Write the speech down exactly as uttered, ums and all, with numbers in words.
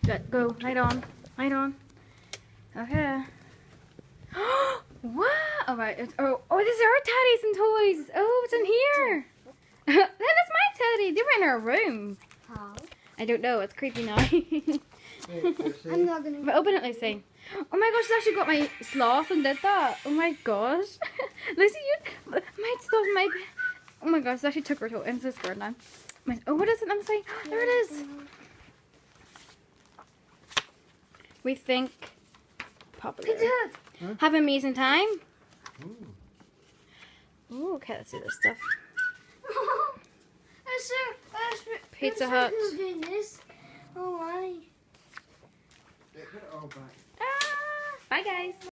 Good. Go. Light on. Light on. Okay. What? Oh, right. It's, oh, oh, these are our teddies and toys. Oh, it's in here. That is my teddy. They were in our room. How? I don't know. It's creepy now. I'm not gonna. But open it, Lucy. Oh my gosh, she actually got my sloth and did that. Oh my gosh. Lucy, you. My sloth, my. Oh my gosh, she actually took her toe. I'm so scared now. My, oh, what is it? I'm saying. There it is. We think. Popular. Huh? Have an amazing time. Ooh, okay, let's do this stuff. Pizza Hut. Who's doing this? Oh, why? Ah, bye, guys.